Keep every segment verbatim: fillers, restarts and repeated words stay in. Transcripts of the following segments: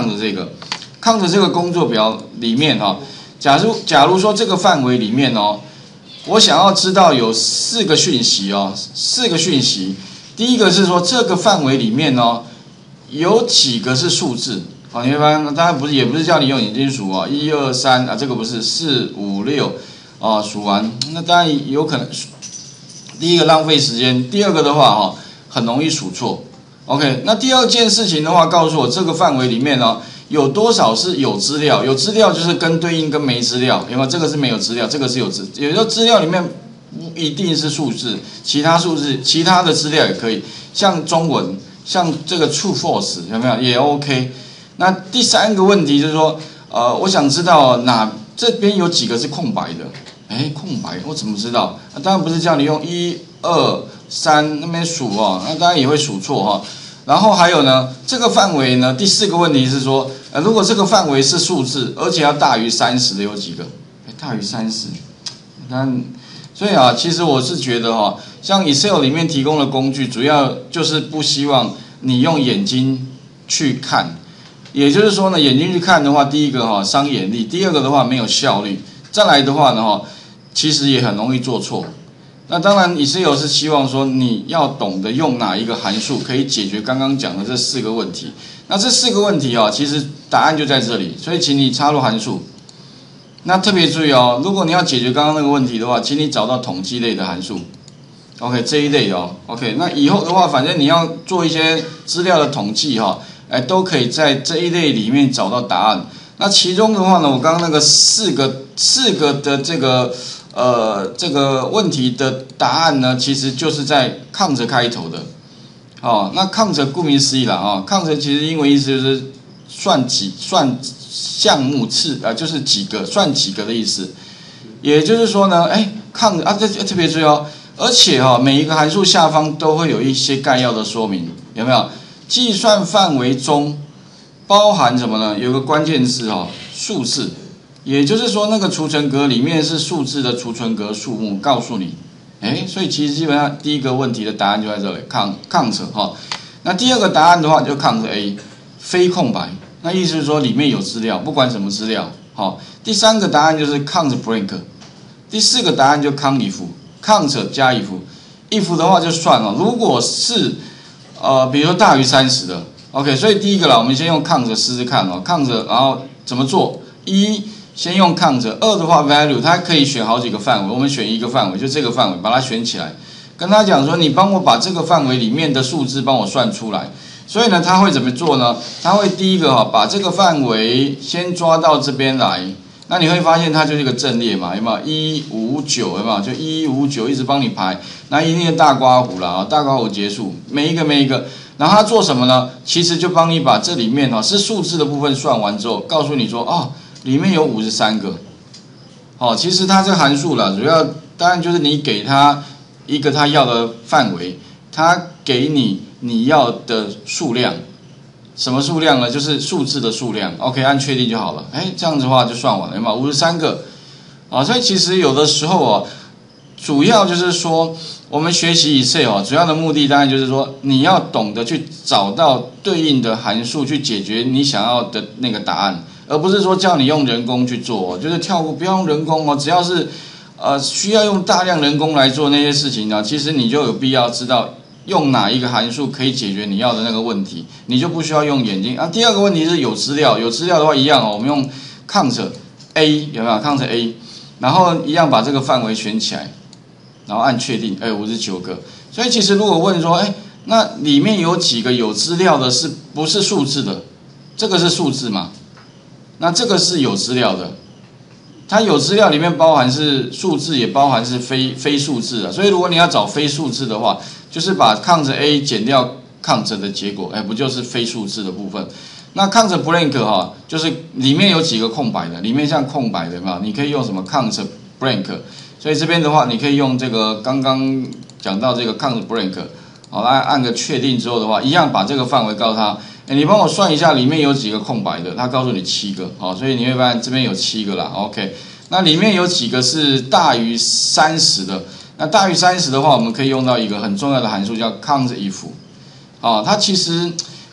抗着这个，抗着这个工作表里面哈、哦，假如假如说这个范围里面哦，我想要知道有四个讯息哦，四个讯息，第一个是说这个范围里面哦，有几个是数字。好，你会发现，当然不是，也不是叫你用眼睛数啊，一二三啊，这个不是四五六啊，数完，那当然有可能，第一个浪费时间，第二个的话哈，很容易数错。OK， 那第二件事情的话，告诉我这个范围里面呢，有多少是有资料？有资料就是跟对应跟没资料，有没有？这个是没有资料，这个是有资，有时候资料里面不一定是数字，其他数字，其他的资料也可以，像中文，像这个 true false 有没有？也 OK。那第三个问题就是说，呃，我想知道哪这边有几个是空白的？哎，空白，我怎么知道？啊、当然不是叫你用一二三那边数哦，那当然也会数错哈、哦。然后还有呢，这个范围呢，第四个问题是说，呃，如果这个范围是数字，而且要大于三十的有几个？哎，大于三十，那所以啊，其实我是觉得哈、哦，像 Excel 里面提供的工具，主要就是不希望你用眼睛去看。也就是说呢，眼睛去看的话，第一个哈伤眼力，第二个的话没有效率，再来的话呢哈，其实也很容易做错。那当然 ，Excel 是希望说你要懂得用哪一个函数可以解决刚刚讲的这四个问题。那这四个问题啊，其实答案就在这里，所以请你插入函数。那特别注意哦，如果你要解决刚刚那个问题的话，请你找到统计类的函数。OK， 这一类哦 ，OK， 那以后的话，反正你要做一些资料的统计哈、哦。哎，都可以在这一类里面找到答案。那其中的话呢，我刚刚那个四个四个的这个呃这个问题的答案呢，其实就是在抗着开头的。哦，那抗着顾名思义啦啊、哦，抗着其实英文意思就是算几算项目次啊、呃，就是几个算几个的意思。也就是说呢，哎，抗啊这特别注意哦，而且哈、哦，每一个函数下方都会有一些概要的说明，有没有？计算范围中包含什么呢？有个关键字哦，数字，也就是说那个储存格里面是数字的储存格数目，告诉你，哎，所以其实基本上第一个问题的答案就在这里，抗抗着哈。那第二个答案的话就抗着 A， 非空白，那意思是说里面有资料，不管什么资料。好，第三个答案就是抗着 blank， 第四个答案就抗 if， 抗着加 if， if 的话就算了，如果是呃，比如说大于三十的 ，OK， 所以第一个啦，我们先用抗着试试看哦，抗着，然后怎么做？一，先用抗着；二的话 ，value 它可以选好几个范围，我们选一个范围，就这个范围，把它选起来，跟他讲说，你帮我把这个范围里面的数字帮我算出来。所以呢，他会怎么做呢？他会第一个哈、哦，把这个范围先抓到这边来。那你会发现它就是一个阵列嘛，有没有？一五九有没有？就一五九一直帮你排，那一定是大刮胡了啊，大刮胡结束，每一个每一个，然后它做什么呢？其实就帮你把这里面哈是数字的部分算完之后，告诉你说哦，里面有五十三个。哦，其实它这个函数啦，主要当然就是你给它一个它要的范围，它给你你要的数量。什么数量呢？就是数字的数量 ，OK， 按确定就好了。哎，这样子的话就算完了，有没有？五十三个，啊，所以其实有的时候啊，主要就是说，我们学习 Excel 啊，主要的目的当然就是说，你要懂得去找到对应的函数，去解决你想要的那个答案，而不是说叫你用人工去做，就是跳过不要用人工哦，只要是呃需要用大量人工来做那些事情呢，其实你就有必要知道。用哪一个函数可以解决你要的那个问题，你就不需要用眼睛啊。第二个问题是有资料，有资料的话一样哦，我们用 Ctrl A 有没有 ？Ctrl A， 然后一样把这个范围选起来，然后按确定，哎，五十九个。所以其实如果问说，哎，那里面有几个有资料的，是不是数字的？这个是数字嘛？那这个是有资料的。它有资料里面包含是数字，也包含是非非数字的。所以如果你要找非数字的话，就是把 Ctrl A 减掉 Ctrl 的结果，哎，不就是非数字的部分？那 Ctrl blank 哈，就是里面有几个空白的，里面像空白的嘛，你可以用什么 Ctrl blank。所以这边的话，你可以用这个刚刚讲到这个 Ctrl blank， 好，来按个确定之后的话，一样把这个范围告诉他，哎，你帮我算一下里面有几个空白的，他告诉你七个，好，所以你会发现这边有七个啦 ，OK。那里面有几个是大于三十的？那大于三十的话，我们可以用到一个很重要的函数叫 count if， 啊，它其实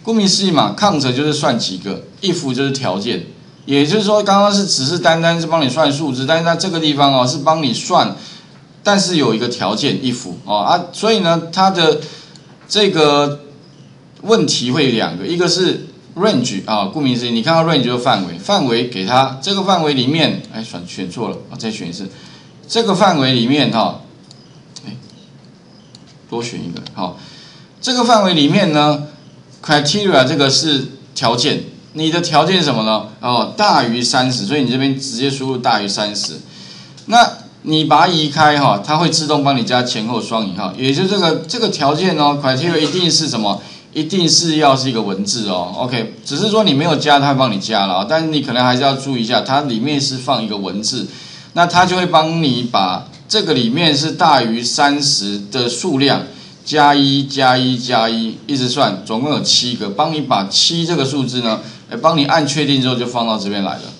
顾名思义嘛 ，count 就是算几个 ，if 就是条件，也就是说，刚刚是只是单单是帮你算数字，但是在这个地方哦是帮你算，但是有一个条件 if 哦啊，所以呢，它的这个问题会有两个，一个是 range 啊，顾名思义，你看到 range 就是范围，范围给它这个范围里面，哎，选选错了，啊，再选一次，这个范围里面哈，哎，多选一个，好，这个范围里面呢 ，criteria 这个是条件，你的条件是什么呢？哦，大于三十，所以你这边直接输入大于三十，那你把它移开哈，它会自动帮你加前后双引号，也就是这个这个条件哦 ，criteria 一定是什么？一定是要是一个文字哦 ，OK， 只是说你没有加，它会帮你加了，但是你可能还是要注意一下，它里面是放一个文字，那它就会帮你把这个里面是大于三十的数量加一加一加一，一直算，总共有七个，帮你把七这个数字呢，帮你按确定之后就放到这边来了。